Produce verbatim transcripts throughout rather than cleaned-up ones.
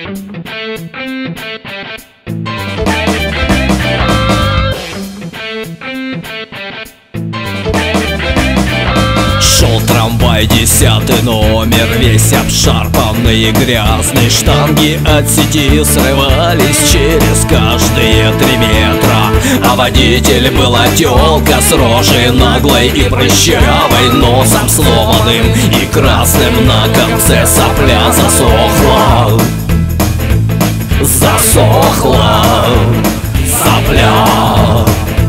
Шел трамвай, десятый номер, весь обшарпанный и грязный. Штанги от сети срывались через каждые три метра. А водитель была тёлка с рожей наглой и прыщавой, носом сломанным и красным, на конце сопля засохла. Засохла сопля.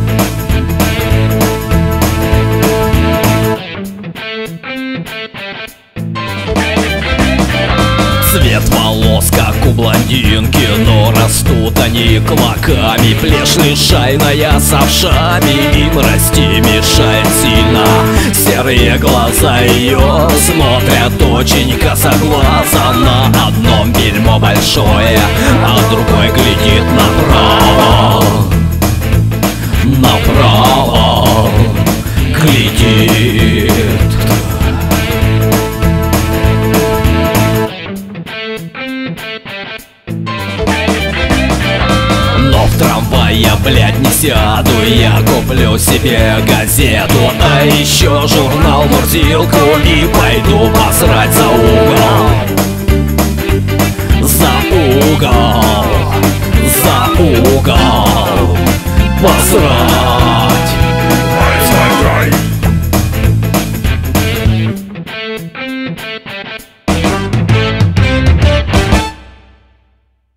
Цвет волос, как у блондинки, но растут они клоками. Плешь лишайная с овшами, им расти мешает сильно. Серые глаза ее смотрят очень косоглазо. На одном бельмо большое, а другой глядит направо. Направо глядит. Но в трамвай я, блядь, не сяду. Я куплю себе газету, а еще журнал «Мурзилку» и пойду посрать за угол. За угол, за угол.